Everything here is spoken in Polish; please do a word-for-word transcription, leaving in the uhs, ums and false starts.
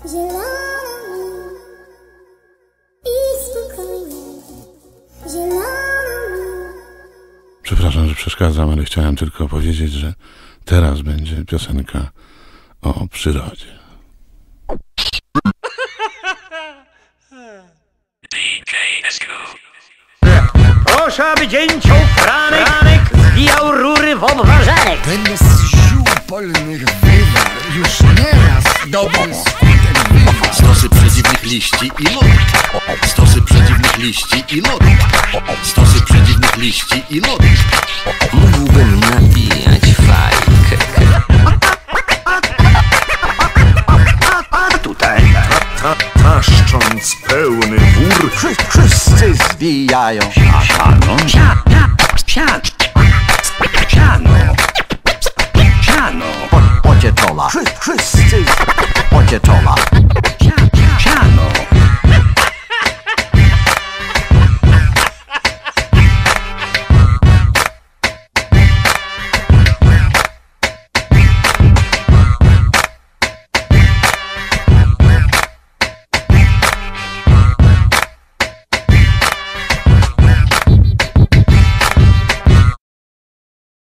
zielony i spokojny, zielony. Przepraszam, że przeszkadzam, ale chciałem tylko powiedzieć, że teraz będzie piosenka o przyrodzie. Proszę, aby dzięcioł Franek, Franek zwijał rury w obwarzanek. Będę z ziół polnych wywar już nieraz dobry skutek wywar. Stosy przedziwnych liści i lodu. Stosy przedziwnych liści i lodu. Stosy przedziwnych liści i lodu. Mógłbym nabijać fajkę. A tutaj Taszcząc pełny wór, Wszyscy zwijają. siano, siano, siano,